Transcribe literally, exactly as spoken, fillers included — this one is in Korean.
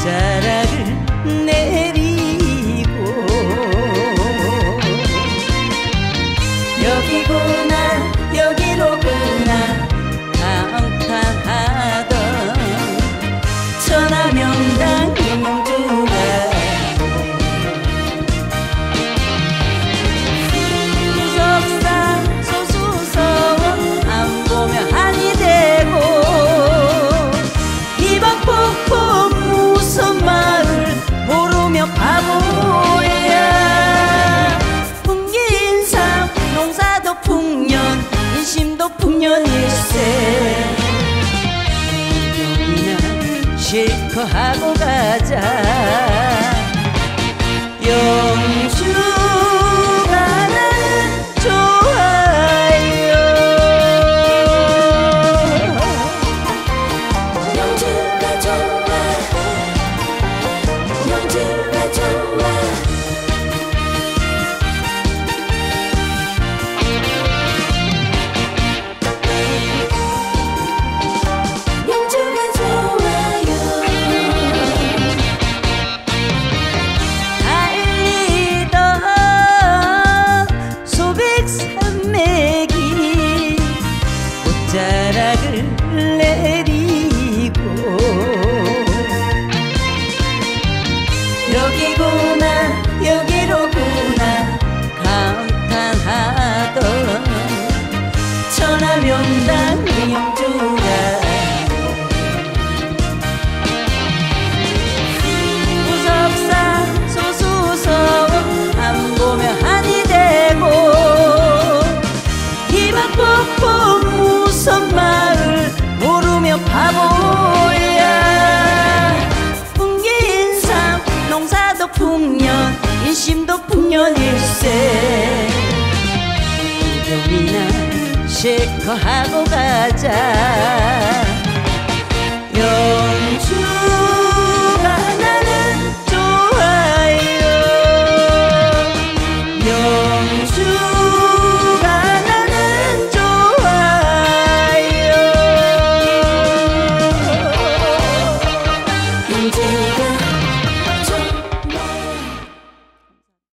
옷자락을 내리고 여기구나 여기로구나 감탄하던 천하명당 김영주가 무섭사 소수서원 안 보면 한이 되고 이방 폭포 무슨 마을 모르며 바보야. 풍기인삼 농사도 풍년 인심도 풍년일세. 영이나 실컷 하고 가자. 영주가 나는 좋아요. 영주가 좋아 영주가 좋아 영주가 좋아요. 달리던 소백산맥이 옷자락을 내리고 여기구나 여기로구나 감탄하던 천하명당 김영주가 무섭사 소수서원 안 보면 한이 되고 이방 폭포 무슨 마을 모르며 바보야. 풍기인삼 농사도 풍년 인심도 풍년일세. 구경이나 실컷 하고 가자.